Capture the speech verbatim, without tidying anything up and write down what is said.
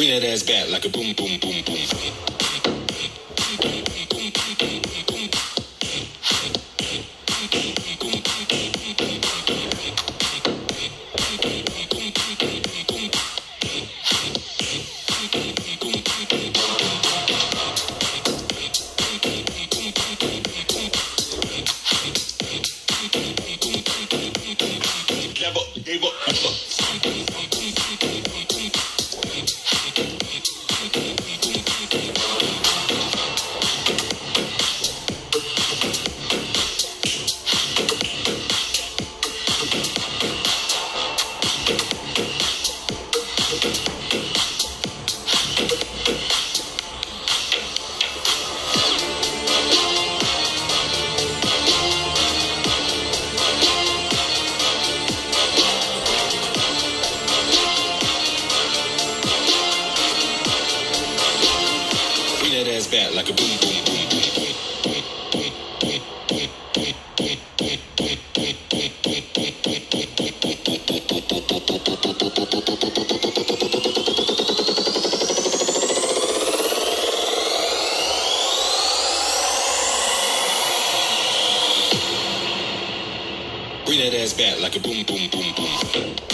Bring that ass back like a boom, boom, boom, boom. Never gave up. Bring that ass back like a boom, boom, boom, boom, Bring that ass back like a boom, boom, boom, boom.